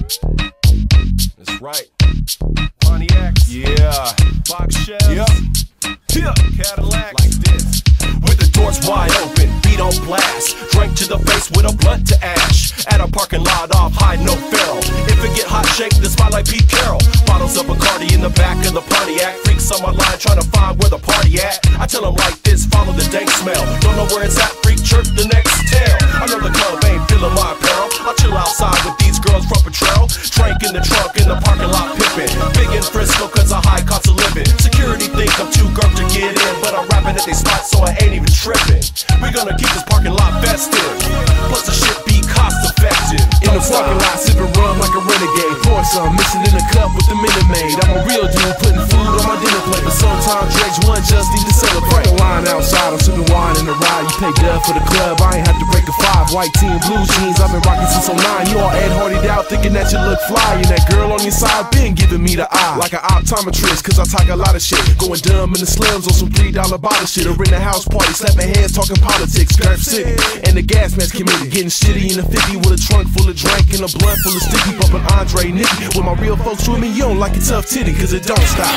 That's right. Pontiacs. Yeah. Box shells. Yep. Yeah. Cadillac. Like this. With the doors wide open, beat on blast. Drink to the face with a blunt to ash. At a parking lot off high, no ferrule. If it get hot, shake the spot like Pete Carroll. Bottles of Bacardi in the back of the Pontiac. Freaks on my line trying to find where the party at. I tell them like this, follow the dank smell. Don't know where it's at, freak chirp the next tail. I know the club ain't feeling my apparel. I'll chill outside with these girls from Patrol. Drink in the trunk in the parking lot pimpin'. Big in Frisco cause of high cost of living. Security think I'm too garbed to get in, but I'm rapping at they spot so I ain't even trippin'. We're gonna keep this parking lot festive. Plus the shit be cost effective. In the parking lot sippin' rum like a renegade. Pour some, mix it in a cup with the Minute Maid. I'm a real dude putting food on my dinner plate, but sometimes Drake's one just need to celebrate. The line outside, I'm sipping wine in the ride. You pay dub for the club, I ain't have to break a 5. White tee and blue jeans, I've been rocking since 09. You all Ed Hardy'd out thinking that you look fly, and that girl on your side been giving me the eye. Like an optometrist, cause I talk a lot of shit. Going dumb in the slims on some $3 bottle shit. Or in a house party, slapping hands talking politics. Garf City and the gas mask committee. Getting shitty in a 50 with a trunk full of drink and a blunt full of sticky. Bumping Andre Nicky. With my real folks with me, you don't like a tough titty, cause it don't stop.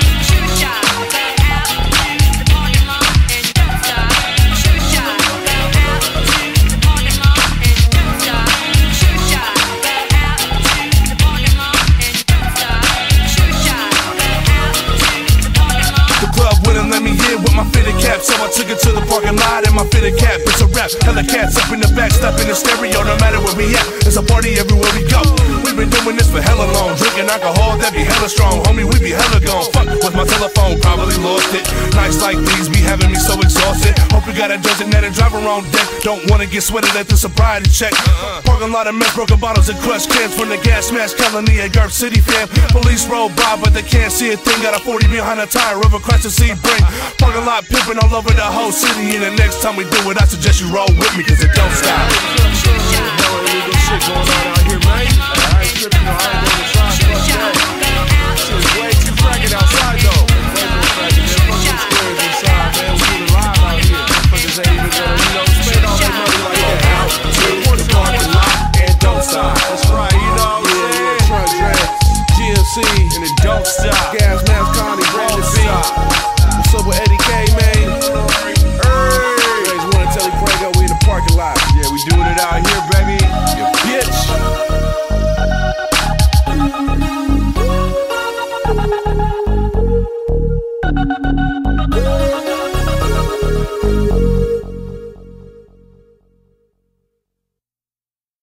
Let me hear with my fitted cap, so I took it to the parking lot in my fitted cap. It's a rap, hella cats up in the back, step in the stereo, no matter where we at. It's a party everywhere we go. We've been doing this for hella long, drinking alcohol that be hella strong. Homie, we be hella gone. Fuck with my telephone, probably lost it. Nights like these be having me so exhausted. Hope you got a dozen net and driver on deck. Don't wanna get sweated at the sobriety check. Parking lot of men, broken bottles and crushed cans from the gas mask colony at Garf City, fam. Police roll by, but they can't see a thing. Got a 40 behind a tire, river crash to sea bring. Parking lot pimping all over the whole city. And the next time we do it, I suggest you roll with me, cause it don't stop.